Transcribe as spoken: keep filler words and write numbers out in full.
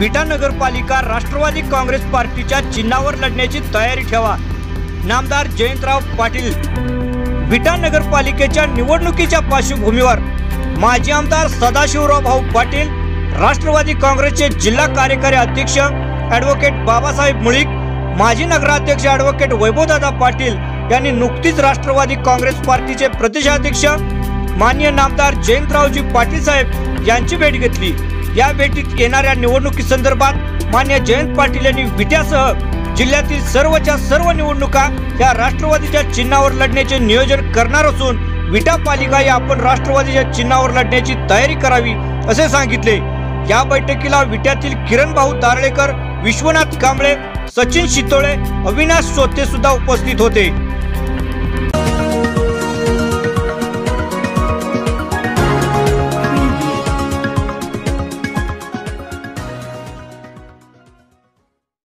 विटा नगरपालिका राष्ट्रवादी काँग्रेस पार्टीच्या चिन्हावर लढण्याची तयारी ठेवा। नामदार जयंतराव पाटील। विटा नगरपालिकेच्या निवडणुकीच्या पार्श्वभूमीवर माजी आमदार सदाशिवराव भाऊ पाटील, राष्ट्रवादी काँग्रेसचे जिल्हा कार्यकारी अध्यक्ष ॲडव्होकेट बाबासाहेब मुळीक, माजी नगराध्यक्ष ॲडव्होकेट वैभवदादा पाटील यांनी नुकतीच राष्ट्रवादी काँग्रेस पार्टीचे प्रदेशाध्यक्ष माननीय नामदार जयंतरावजी पाटील साहेब यांची भेट घेतली। या भेटीत येणाऱ्या निवडणुकीसंदर्भात माननीय जयंत पाटील यांनी विट्यासह जिल्ह्यातील सर्वच्या सर्व निवडणुका या राष्ट्रवादीच्या चिन्हावर लढण्याचे नियोजन करणार असून विटा पालिका या आपण राष्ट्रवादीच्या चिन्हावर लढण्याची तयारी करावी असे सांगितले। या बैठकीला विट्यातील किरण भाऊ दारळेकर, विश्वनाथ कांबळे, सचिन शितोळे, अविनाश सोते सुद्धा उपस्थित होते।